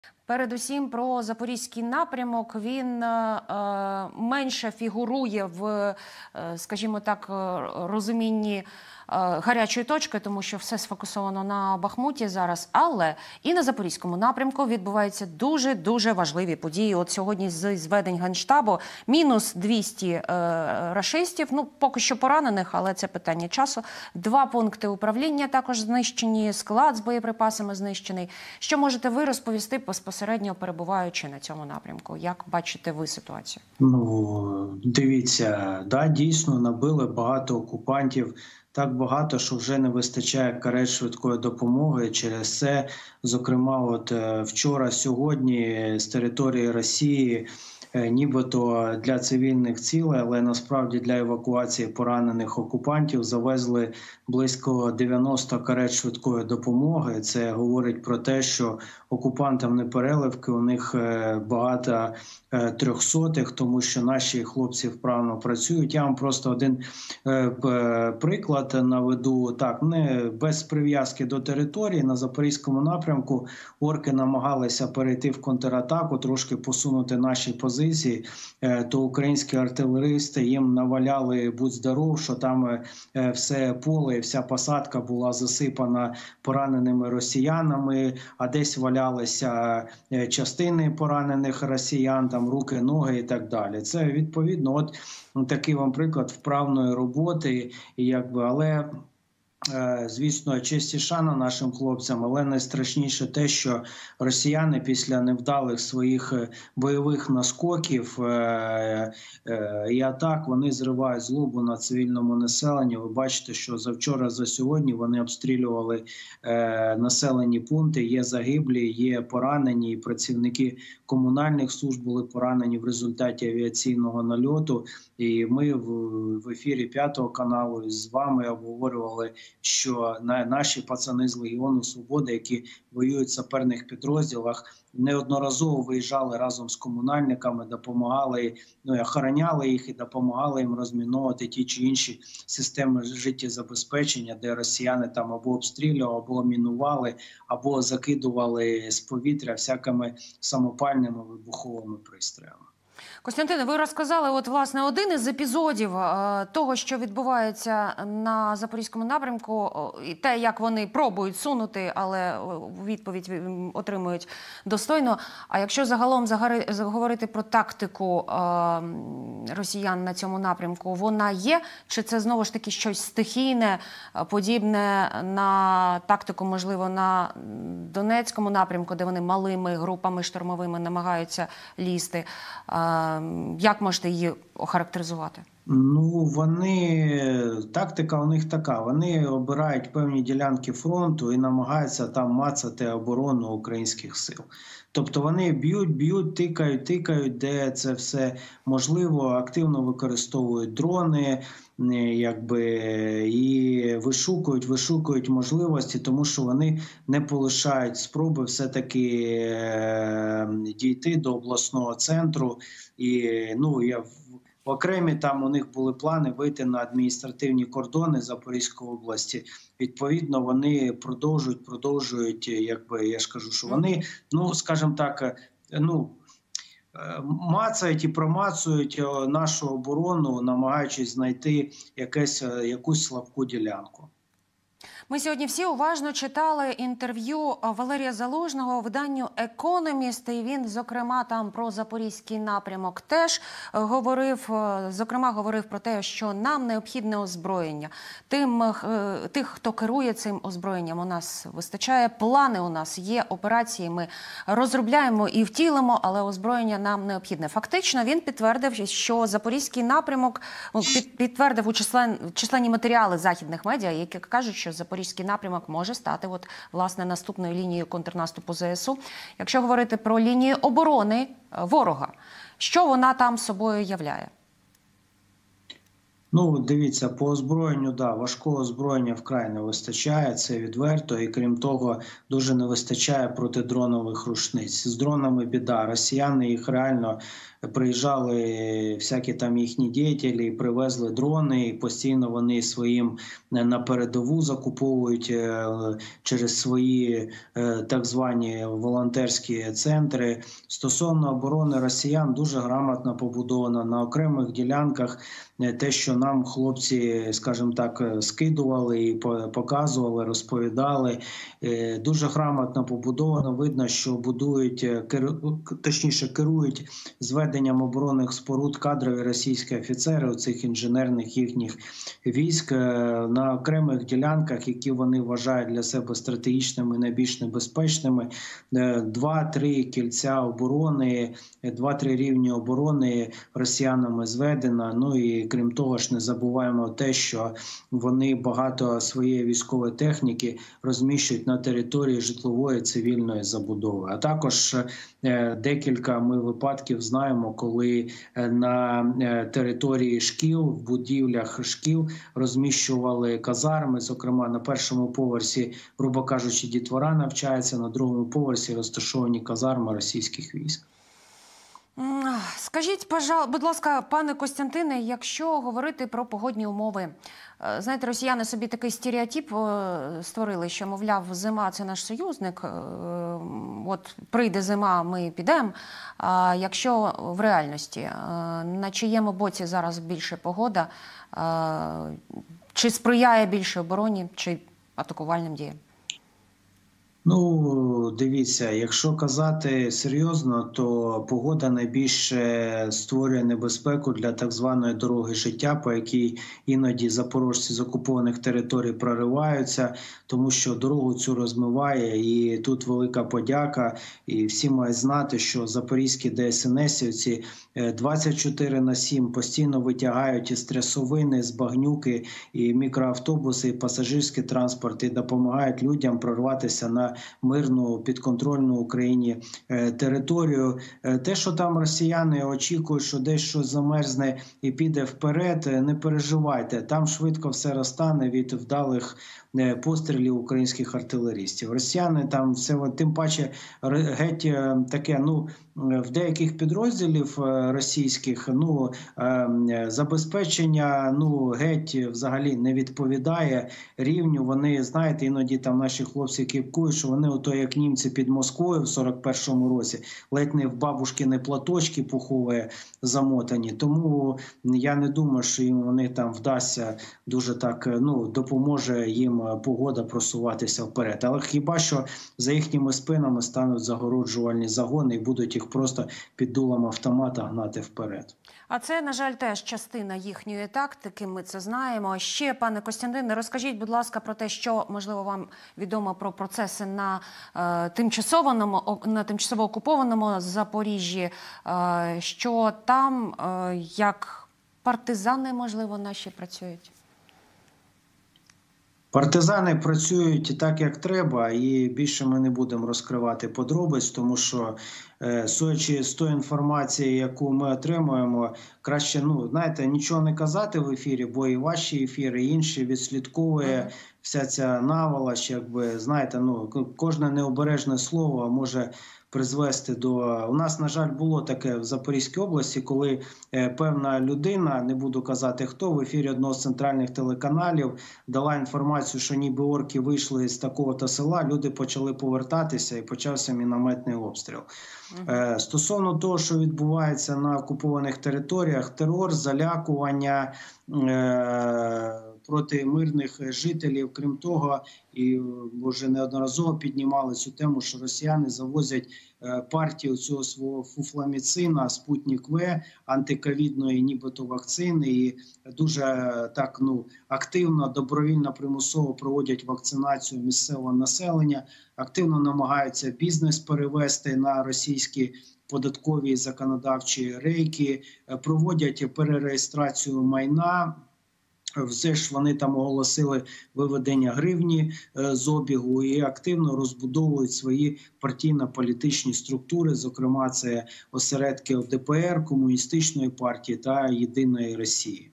Передусім про запорізький напрямок. Він менше фігурує в, скажімо так, розумінні гарячої точки, тому що все сфокусовано на Бахмуті зараз. Але і на запорізькому напрямку відбуваються дуже важливі події. От сьогодні з зведень Генштабу мінус 200 рашистів, ну поки що поранених, але це питання часу. 2 пункти управління також знищені, склад з боєприпасами знищений. Що можете ви розповісти безпосередньо перебуваючи на цьому напрямку? Як бачите ви ситуацію? Ну, дивіться, да, дійсно набили багато окупантів, так багато, що вже не вистачає карет швидкої допомоги. Через це, зокрема, от вчора, сьогодні з території Росії нібито для цивільних цілей, але насправді для евакуації поранених окупантів завезли близько 90 карет швидкої допомоги. Це говорить про те, що окупантам не переливки, у них багато трьохсотих, тому що наші хлопці вправно працюють. Я вам просто один приклад наведу. Так, не без прив'язки до території. На Запорізькому напрямку орки намагалися перейти в контратаку, трошки посунути наші позиції, то українські артилеристи їм наваляли будь здоров, що там все поле, вся посадка була засипана пораненими росіянами, а десь валялися частини поранених росіян, там руки, ноги і так далі. Це відповідно, от такий вам приклад вправної роботи, але звісно, честь і шана нашим хлопцям, але найстрашніше те, що росіяни після невдалих своїх бойових наскоків і атак, вони зривають злобу на цивільному населенні. Ви бачите, що завчора, за сьогодні вони обстрілювали населені пункти, є загиблі, є поранені, і працівники комунальних служб були поранені в результаті авіаційного нальоту. І ми в ефірі 5-го каналу з вами обговорювали, що наші пацани з Легіону Свободи, які воюють в саперних підрозділах, неодноразово виїжджали разом з комунальниками, допомагали, охороняли їх і допомагали їм розміновувати ті чи інші системи життєзабезпечення, де росіяни там або обстрілювали, або мінували, або закидували з повітря всякими самопальними вибуховими пристроями. Костянтине, ви розказали, от, власне, один із епізодів того, що відбувається на Запорізькому напрямку, і те, як вони пробують сунути, але відповідь отримують достойно. А якщо загалом говорити про тактику росіян на цьому напрямку, вона є? Чи це, знову ж таки, щось стихійне, подібне на тактику, можливо, на Донецькому напрямку, де вони малими групами штурмовими намагаються лізти? Як можете її охарактеризувати? Ну, тактика у них така. Вони обирають певні ділянки фронту і намагаються там мацати оборону українських сил. Тобто вони б'ють, тикають, де це все можливо, активно використовують дрони, і вишукують можливості, тому що вони не полишають спроби все-таки дійти до обласного центру. Окремі там у них були плани вийти на адміністративні кордони Запорізької області. Відповідно, вони продовжують, я ж кажу, що вони, скажімо так, мацають і промацують нашу оборону, намагаючись знайти якусь слабку ділянку. Ми сьогодні всі уважно читали інтерв'ю Валерія Залужного виданню «Економіст», і він, зокрема, там про Запорізький напрямок теж говорив, говорив про те, що нам необхідне озброєння. Тих, хто керує цим озброєнням, у нас вистачає, плани у нас є, операції ми розробляємо і втілимо, але озброєння нам необхідне. Фактично, він підтвердив, що Запорізький напрямок, підтвердив у численні матеріали західних медіа, які кажуть, що Запорізький напрямок може стати власне наступною лінією контрнаступу ЗСУ. Якщо говорити про лінію оборони ворога, що вона там собою являє? Ну, дивіться, по озброєнню, да, важкого озброєння вкрай не вистачає, це відверто, і крім того, дуже не вистачає протидронових рушниць. З дронами біда. Росіяни їх реально приїжджали, всякі там їхні діятелі, привезли дрони, і постійно вони своїм на передову закуповують через свої так звані волонтерські центри. Стосовно оборони росіян, дуже грамотно побудовано на окремих ділянках. Те, що нам хлопці, скажімо так, скидували і показували, розповідали, дуже грамотно побудовано. Видно, що будують, точніше керують зведенням оборонних споруд кадрові російські офіцери у цих інженерних їхніх військ на окремих ділянках, які вони вважають для себе стратегічними, найбільш небезпечними. 2-3 кільця оборони, 2-3 рівні оборони росіянами зведено. Ну і крім того ж, не забуваємо те, що вони багато своєї військової техніки розміщують на території житлової цивільної забудови. А також декілька ми випадків знаємо, коли на території шкіл, в будівлях шкіл розміщували казарми, зокрема на першому поверсі, грубо кажучи, дітвора навчається, на другому поверсі розташовані казарми російських військ. Скажіть, будь ласка, пане Костянтине, якщо говорити про погодні умови, знаєте, росіяни собі такий стереотип створили, що, мовляв, зима – це наш союзник, от прийде зима, ми підемо. А якщо в реальності, на чиєму боці зараз більше погода, чи сприяє більше обороні, чи атакувальним діям? Ну, дивіться, якщо казати серйозно, то погода найбільше створює небезпеку для так званої дороги життя, по якій іноді запорожці з окупованих територій прориваються, тому що дорогу цю розмиває, і тут велика подяка, і всі мають знати, що запорізькі ДСНСівці 24/7 постійно витягають із трясовини, з багнюки, і мікроавтобуси, і пасажирський транспорт, і допомагають людям прорватися на мирну, підконтрольну Україні територію. Те, що там росіяни очікують, що десь щось замерзне і піде вперед, не переживайте. Там швидко все розтане від вдалих пострілів українських артилерістів. Росіяни там все, тим паче геть таке, ну, в деяких підрозділів російських, ну, забезпечення, ну, геть взагалі не відповідає рівню. Вони, знаєте, іноді там наші хлопці кіпкують, що вони ото як німці під Москвою в 41-му році, ледь не в бабушкини платочки пухові замотані. Тому я не думаю, що їм вони там вдасться дуже так, ну, допоможе їм погода просуватися вперед. Але хіба що за їхніми спинами стануть загороджувальні загони і будуть їх просто під дулом автомата гнати вперед. А це, на жаль, теж частина їхньої тактики, ми це знаємо. Ще, пане Костянтине, розкажіть, будь ласка, про те, що, можливо, вам відомо про процеси на тимчасово окупованому Запоріжжі, що там, як партизани, можливо, наші працюють? Партизани працюють так, як треба, і більше ми не будемо розкривати подробиць, тому що, судячи з тої інформації, яку ми отримуємо, краще, ну, знаєте, нічого не казати в ефірі, бо і ваші ефіри, і інші відслідковує вся ця наволоч, якби, знаєте, ну, кожне необережне слово може призвести до... У нас, на жаль, було таке в Запорізькій області, коли певна людина, не буду казати хто, в ефірі одного з центральних телеканалів дала інформацію, що ніби орки вийшли з такого-то села, люди почали повертатися і почався мінометний обстріл. Стосовно того, що відбувається на окупованих територіях, терор, залякування проти мирних жителів. Крім того, і вже неодноразово піднімали цю тему, що росіяни завозять партію цього свого фуфламіцина, Спутник В, антиковідної нібито вакцини, і дуже так, ну, активно, добровільно, примусово проводять вакцинацію місцевого населення, активно намагаються бізнес перевести на російські податкові і законодавчі рейки, проводять перереєстрацію майна. Все ж вони там оголосили виведення гривні з обігу і активно розбудовують свої партійно-політичні структури, зокрема це осередки ЛДПР, Комуністичної партії та Єдиної Росії.